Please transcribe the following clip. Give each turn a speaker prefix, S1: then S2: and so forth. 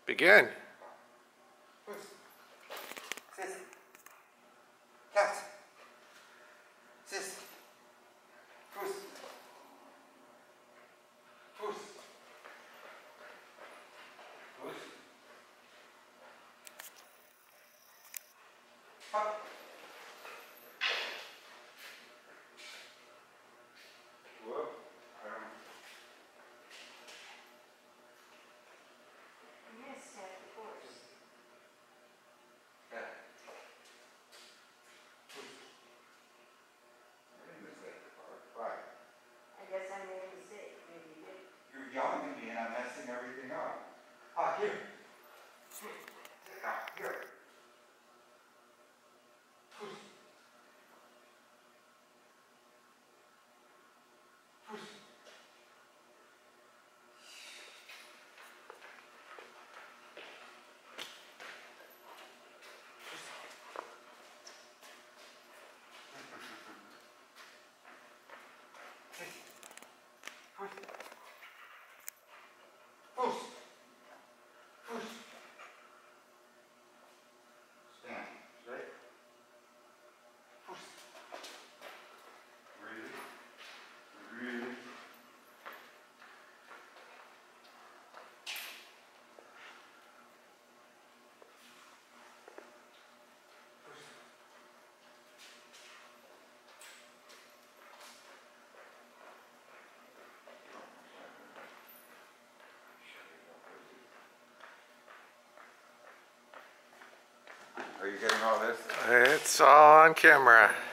S1: Begin.
S2: Sis. Cat. Sis. Puss. Puss. Puss. Hop. Whoa.
S3: Yes, of course.
S2: Cat. Puss. I made a mistake. Why?
S3: I guess I made a mistake. Maybe you did.
S2: You're yelling at me and I'm messing everything up. Hauk, here. Sit down. Here. Puss. Puss. Puss. Puss. Puss. Stand. Straight. Puss. Breathe. Breathe. Puss. Are you getting all this?
S1: It's all on camera.